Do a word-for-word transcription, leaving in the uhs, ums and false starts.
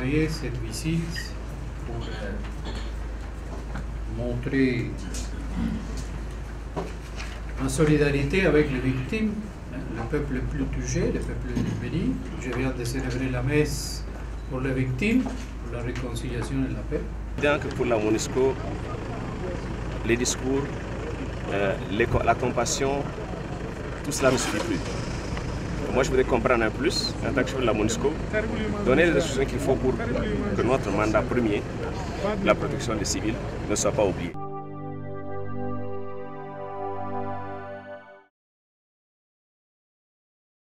envoyé cette visite pour euh, montrer en solidarité avec les victimes, le peuple le plus touché, le peuple du Bénin. Je viens de célébrer la messe pour les victimes, pour la réconciliation et la paix. Donc pour la MONUSCO, les discours, euh, les, la compassion, tout cela ne suffit plus. Moi, je voudrais comprendre un plus, en tant que chef de la MONUSCO, donner les instructions qu'il faut pour que notre mandat premier, la protection des civils, ne soit pas oublié.